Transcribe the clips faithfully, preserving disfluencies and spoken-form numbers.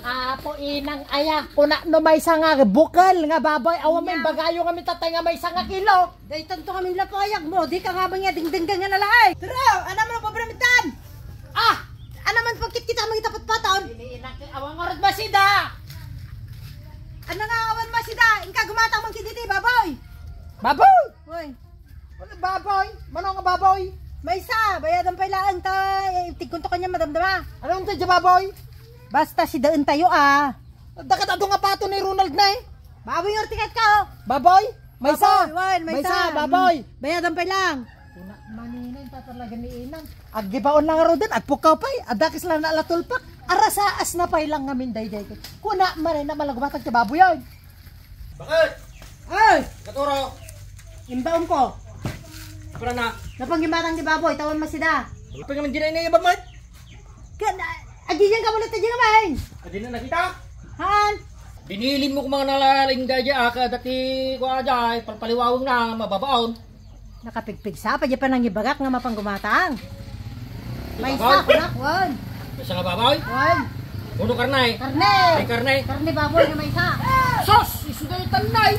Apo inang aya, kuna no may nga bukal nga baboy, awa may bagayo nga tatay nga may nga kilo. Day tanto kami lapayag mo, di ka nga ba nga dingdinggan nga nalaay. Tara, ano man pabramitan? Ah, ano man pagkit kita mga tapat-paton? Dili inak awang orod masida. Ano nga awan masida? Inka gumatang man kiti baboy. Baboy. Hoy. Ano baboy? Mano nga baboy? May sa, bayadan pa ilaan ta, tigkunto kanya madamdama. Ano unta di baboy? Basta si daan tayo ah. Dakat ato nga pato ni Ronald na eh. Baboy yung tiket ka oh. Baboy? May sa. Baboy, may sa. Baboy. Hmm. Bayadan pa lang. Kuna maninan ta talaga ni inang. Aggibaon lang ro din at pukaw pay. Adakis lang na latulpak. Arasaas na pay lang ngamin day day. Kuna man na malagbatag ti baboy ay. Bakit? Ay, Katuro! imbaon ko. Para na. Napanggimatang ni baboy, tawan masida. Wala pa naman din na ibang mat. Kan agiyan ka muna tayo naman. Adi na nakita. Han. Binilin mo kung mga nalaling gaya ka dati ko ajay palpaliwawang na mababaon. Nakapigpig sa pa di pa nang ibagak nga mapanggumatang. May Baboy? sa kunak wan. Isa nga babaw. Wan. Uno karnay. Karne. May karnay. Karne baboy na may sa. Sos! Isuday tanay!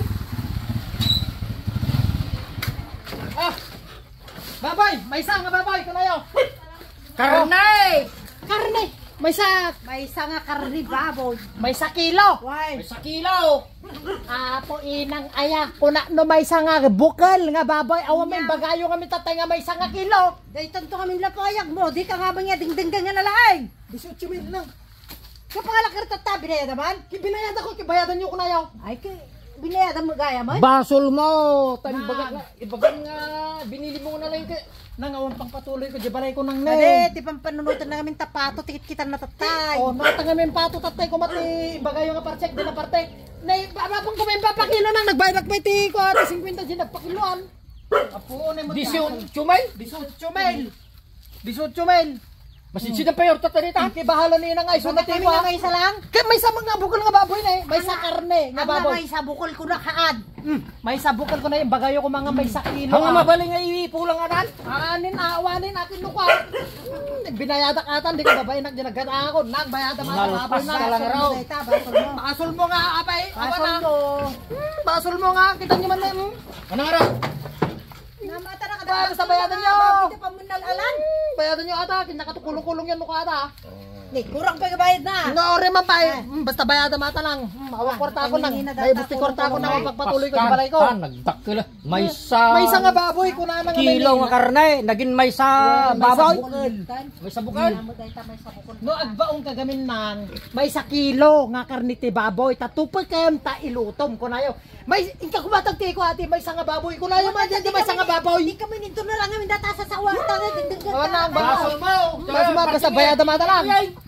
Ah! Baboy! May sa nga baboy! Kanayo! Karnay! Karne! May sa! May sa nga karne baboy. May sa kilo! Wan. May sa kilaw. Apo inang aya, kuna no may nga bukal nga baboy, awa may bagayo nga tatay nga may nga kilo. Day tanto kami lapayag mo, di ka nga ba nga dingdinggan nga nalaay. eighteen mil lang. Kapangalakar tata binayad naman. Kibayad ako, kibayadan niyo kunayo. Ay kay binayadan mo gaya man. Basol mo. Tan Nang. baga nga ibagan nga binili mo na lang kay Nangawan pang patuloy ko, di balay ko nang Ade, ti pampanunutan na kami tapato, tikit kita na tatay. Oh, natanga men pato tatay ko mati bagayo nga parcheck de la parte. Nay babang ko men papakilo nang nagbayad ak ti ko ati fifty din nagpakiloan. Apo nay mo eighteen mil. eighteen mil. eighteen mil. Basit sida payor tatarita. Kay bahala ni nang ay So sunat kami ko. nga may isa lang. Kay may sa mga bukol nga baboy na eh. May sa karne nga Ang nga baboy. may sa bukol ko na kaad. Mm, may sa bukol ko na yung bagayo ko mga may sa kilo. Ang mabaling nga ipulang anan. Anin awanin akin lukwa. Mm, binayadak atan di ka babae nak dinagata ako. Nang bayada mga baboy Nalpas na. ka lang raw. Basol mo. Basol mo nga apay. Awa Basol na. mo. Hmm, basol mo nga. Kita niyo man na. Hmm. Ano nga raw? Namata na Para sa bayadan nyo. Bakit pa munal alan? Bayadan nyo ata. Kinakatukulong-kulong yan mukha ata. Ni kurang pa bayad na. Nga ore man pa eh. Hmm, basta bayadan mata lang. Hmm, awak kwarta ko nang. May busti kwarta ko nang pagpatuloy ko sa balay ko. Ah, nagdakkel. May sa May isa nga baboy ko na nga kilo nga karne, naging may sa baboy. May sa bukal. No agbaong kagamin nang may sa kilo nga karnite baboy tatupay kayam ta ilutom ko nayo. May ingka kumatag ti ko ati may sa nga baboy ko nayo man di may sa nga baboy. Di kami nito na lang kami datasa sa warta. Dingding Awan na Basol mo. Mas mabasa bayadan mata lang.